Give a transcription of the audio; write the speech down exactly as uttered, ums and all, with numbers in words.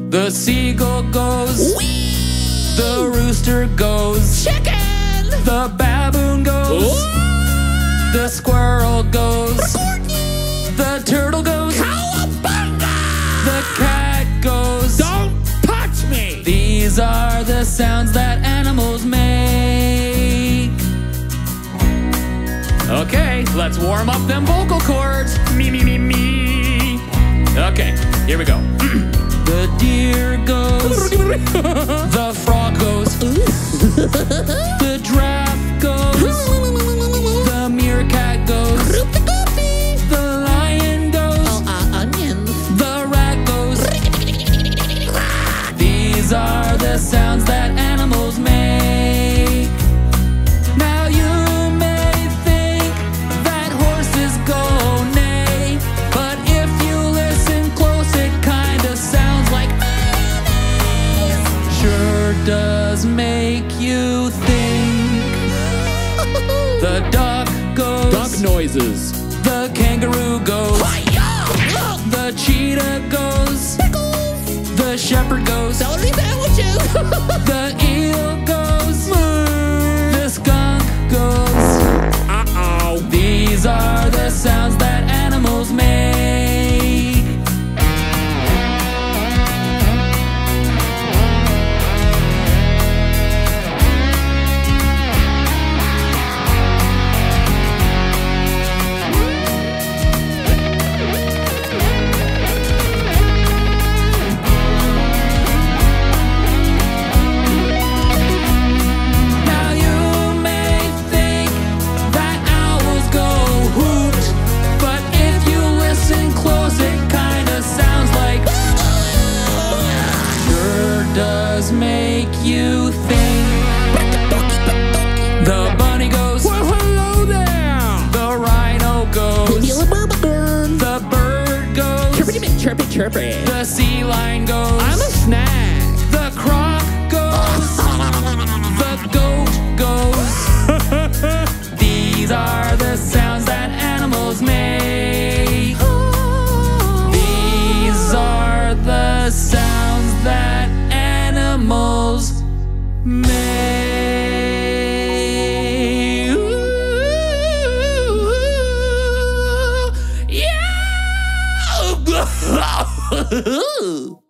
The seagull goes. Wee! The rooster goes. Chicken! The baboon goes. Ooh! The squirrel goes. Courtney! The turtle goes. Cowabunga! The cat goes. Don't touch me! These are the sounds that animals make. Okay, let's warm up them vocal cords. Me, me, me, me. Okay, here we go. The deer goes. The frog goes. The giraffe goes. The meerkat goes. The lion goes. Oh, uh, onions. The rat goes. These are the sounds that animals make. Now you may think that horses go neigh, but if you listen close, it kinda sounds like mayonnaise. Sure does make you think. The duck goes. Duck noises. The kangaroo goes. Hi-ya! The cheetah goes. Pickles! The shepherd goes. Celery sandwiches! The eel goes. The skunk goes. Uh-oh. These are the sounds that animals make. Now you may think that owls go hoot, but if you listen close, it kinda sounds like sure does make you think. The bunny goes. Well, hello there! The rhino goes. Bird. The bird goes. Chirpy, chirpy, chirpy. The sea lion goes. I'm a snack. The croc goes. The goat goes. These are the sounds that animals make. These are the sounds that animals make. Ooh, yeah!